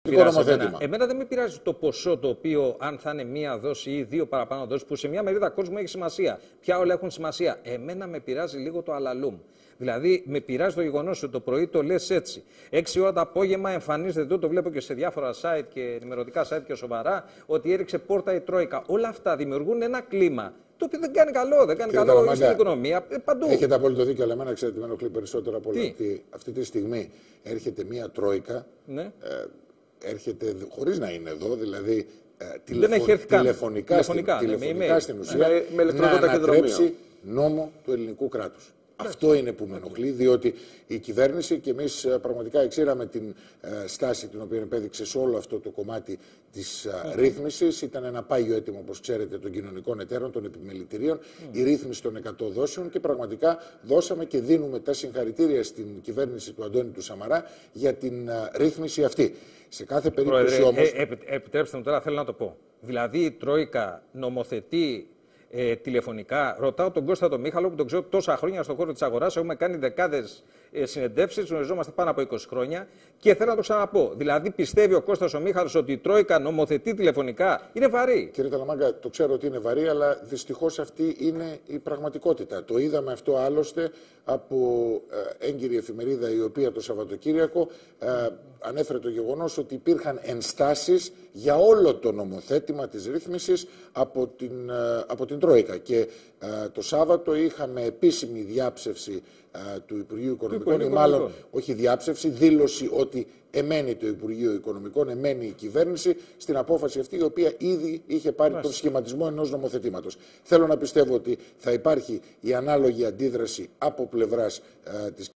πειράζει εμένα δεν με πειράζει το ποσό το οποίο, αν θα είναι μία δόση ή δύο παραπάνω δόσεις, που σε μια μερίδα κόσμου έχει σημασία. Πια όλα έχουν σημασία. Εμένα με πειράζει λίγο το αλαλούμ. Δηλαδή, με πειράζει το γεγονός ότι το πρωί το λες έτσι. 6 ώρα το απόγευμα εμφανίζεται, το βλέπω και σε διάφορα site και ενημερωτικά site και σοβαρά, ότι έριξε πόρτα η Τρόικα. Όλα αυτά δημιουργούν ένα κλίμα το οποίο δεν κάνει καλό. Δεν κάνει καλό στην οικονομία. Παντού. Έχετε απόλυτο δίκιο, αλλά εμένα ξέρετε, με ενοχλεί περισσότερο από όλα. Αυτή τη στιγμή έρχεται μία Τρόικα. Ναι. Έρχεται χωρίς να είναι εδώ, δηλαδή τηλεφωνικά στην ουσία να ανατρέψει νόμο του ελληνικού κράτους. Αυτό είναι που με ενοχλεί, διότι η κυβέρνηση και εμείς πραγματικά εξήραμε την στάση την οποία επέδειξε σε όλο αυτό το κομμάτι της ρύθμισης. Ήταν ένα πάγιο αίτημα, όπως ξέρετε, των κοινωνικών εταίρων, των επιμελητηρίων, η ρύθμιση των 100 δόσεων και πραγματικά δώσαμε και δίνουμε τα συγχαρητήρια στην κυβέρνηση του Αντώνη του Σαμαρά για την ρύθμιση αυτή. Σε κάθε περίπτωση όμως. Επιτρέψτε μου τώρα, θέλω να το πω. Δηλαδή η Τρόικα νομοθετεί τηλεφωνικά. Ρωτάω τον Κώστα τον Μίχαλο, που τον ξέρω τόσα χρόνια στον χώρο της αγοράς. Έχουμε κάνει δεκάδες συνεντεύσεις, γνωριζόμαστε πάνω από 20 χρόνια και θέλω να το ξαναπώ. Δηλαδή, πιστεύει ο Κώστας ο Μίχαλος ότι η Τρόικα νομοθετεί τηλεφωνικά? Είναι βαρύ. Κύριε Ταλαμάγκα, το ξέρω ότι είναι βαρύ, αλλά δυστυχώς αυτή είναι η πραγματικότητα. Το είδαμε αυτό άλλωστε από έγκυρη εφημερίδα, η οποία το Σαββατοκύριακο ανέφερε το γεγονός ότι υπήρχαν ενστάσεις για όλο το νομοθέτημα της ρύθμισης από την Τρόικα. Και το Σάββατο είχαμε επίσημη διάψευση του Υπουργείου Οικονομικών, ή μάλλον όχι διάψευση, δήλωση ότι εμένει το Υπουργείο Οικονομικών, εμένει η κυβέρνηση στην απόφαση αυτή, η οποία ήδη είχε πάρει τον σχηματισμό ενός νομοθετήματος. Θέλω να πιστεύω ότι θα υπάρχει η ανάλογη αντίδραση από πλευράς της